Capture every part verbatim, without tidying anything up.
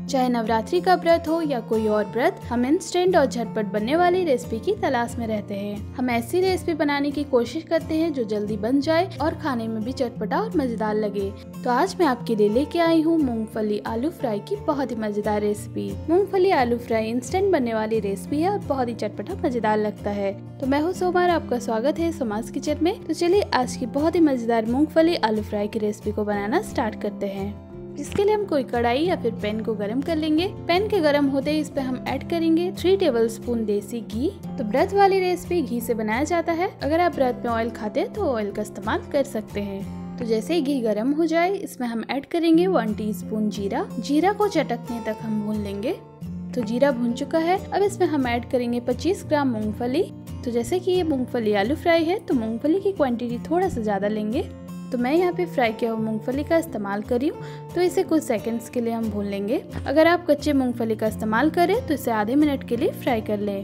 चाहे नवरात्रि का व्रत हो या कोई और व्रत, हम इंस्टेंट और झटपट बनने वाली रेसिपी की तलाश में रहते हैं। हम ऐसी रेसिपी बनाने की कोशिश करते हैं जो जल्दी बन जाए और खाने में भी चटपटा और मजेदार लगे। तो आज मैं आपके लिए लेके आई हूँ मूंगफली आलू फ्राई की बहुत ही मजेदार रेसिपी। मूंगफली आलू फ्राई इंस्टेंट बनने वाली रेसिपी है और बहुत ही चटपटा मजेदार लगता है। तो मैं हूँ सोमार, आपका स्वागत है सोमास किचन में। तो चलिए आज की बहुत ही मजेदार मूंगफली आलू फ्राई की रेसिपी को बनाना स्टार्ट करते हैं। इसके लिए हम कोई कढ़ाई या फिर पैन को गरम कर लेंगे। पैन के गरम होते ही इस पे हम ऐड करेंगे थ्री टेबलस्पून देसी घी। तो व्रत वाली रेसिपी घी से बनाया जाता है। अगर आप व्रत में ऑयल खाते हैं तो ऑयल का इस्तेमाल कर सकते हैं। तो जैसे ही घी गरम हो जाए इसमें हम ऐड करेंगे वन टीस्पून जीरा। जीरा को चटकने तक हम भून लेंगे। तो जीरा भून चुका है। अब इसमें हम ऐड करेंगे पच्चीस ग्राम मूंगफली। तो जैसे कि ये मूंगफली आलू फ्राई है तो मूंगफली की क्वांटिटी थोड़ा सा ज्यादा लेंगे। तो मैं यहाँ पे फ्राई किया हुआ मूंगफली का इस्तेमाल कर रही हूँ। तो इसे कुछ सेकंड्स के लिए हम भून लेंगे। अगर आप कच्चे मूंगफली का इस्तेमाल करें तो इसे आधे मिनट के लिए फ्राई कर लें।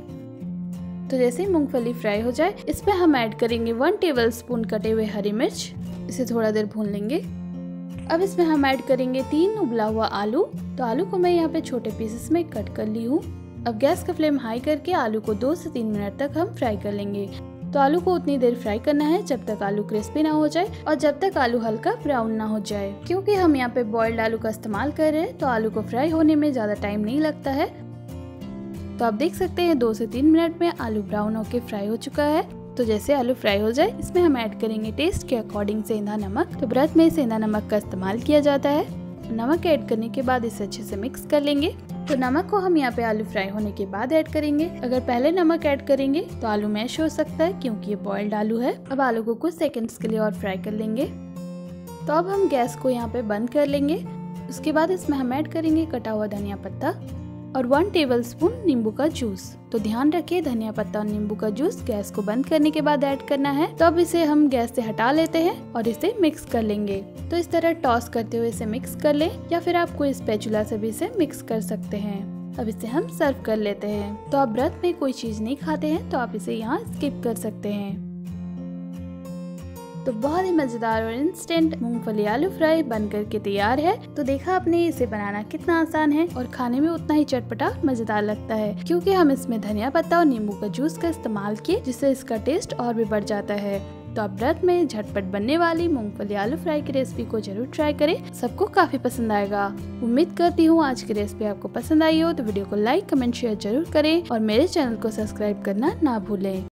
तो जैसे ही मूंगफली फ्राई हो जाए इसमें हम ऐड करेंगे वन टेबलस्पून कटे हुए हरी मिर्च। इसे थोड़ा देर भून लेंगे। अब इसमें हम ऐड करेंगे तीन उबला हुआ आलू। तो आलू को मैं यहाँ पे छोटे पीसेस में कट कर ली हूँ। अब गैस का फ्लेम हाई करके आलू को दो से तीन मिनट तक हम फ्राई कर लेंगे। तो आलू को उतनी देर फ्राई करना है जब तक आलू क्रिस्पी ना हो जाए और जब तक आलू हल्का ब्राउन ना हो जाए। क्योंकि हम यहाँ पे बॉइल्ड आलू का इस्तेमाल कर रहे हैं तो आलू को फ्राई होने में ज्यादा टाइम नहीं लगता है। तो आप देख सकते हैं दो से तीन मिनट में आलू ब्राउन होके फ्राई हो चुका है। तो जैसे आलू फ्राई हो जाए इसमें हम ऐड करेंगे टेस्ट के अकॉर्डिंग सेंधा नमक। तो व्रत में सेंधा नमक का इस्तेमाल किया जाता है। नमक ऐड करने के बाद इसे अच्छे से मिक्स कर लेंगे। तो नमक को हम यहाँ पे आलू फ्राई होने के बाद ऐड करेंगे। अगर पहले नमक ऐड करेंगे तो आलू मैश हो सकता है क्योंकि ये बॉइल्ड आलू है। अब आलू को कुछ सेकंड्स के लिए और फ्राई कर लेंगे। तो अब हम गैस को यहाँ पे बंद कर लेंगे। उसके बाद इसमें हम ऐड करेंगे कटा हुआ धनिया पत्ता और वन टेबलस्पून नींबू का जूस। तो ध्यान रखिए धनिया पत्ता और नींबू का जूस गैस को बंद करने के बाद ऐड करना है। तो अब इसे हम गैस से हटा लेते हैं और इसे मिक्स कर लेंगे। तो इस तरह टॉस करते हुए इसे मिक्स कर लें या फिर आप कोई स्पैचुला से भी इसे मिक्स कर सकते हैं। अब इसे हम सर्व कर लेते हैं। तो आप व्रत में कोई चीज नहीं खाते हैं तो आप इसे यहाँ स्किप कर सकते हैं। तो बहुत ही मजेदार और इंस्टेंट मूंगफली आलू फ्राई बन करके तैयार है। तो देखा आपने इसे बनाना कितना आसान है और खाने में उतना ही चटपटा मजेदार लगता है क्योंकि हम इसमें धनिया पत्ता और नींबू का जूस का इस्तेमाल किए जिससे इसका टेस्ट और भी बढ़ जाता है। तो आप व्रत में झटपट बनने वाली मूंगफली आलू फ्राई की रेसिपी को जरूर ट्राई करें। सबको काफी पसंद आएगा। उम्मीद करती हूँ आज की रेसिपी आपको पसंद आई हो। तो वीडियो को लाइक कमेंट शेयर जरूर करें और मेरे चैनल को सब्सक्राइब करना ना भूलें।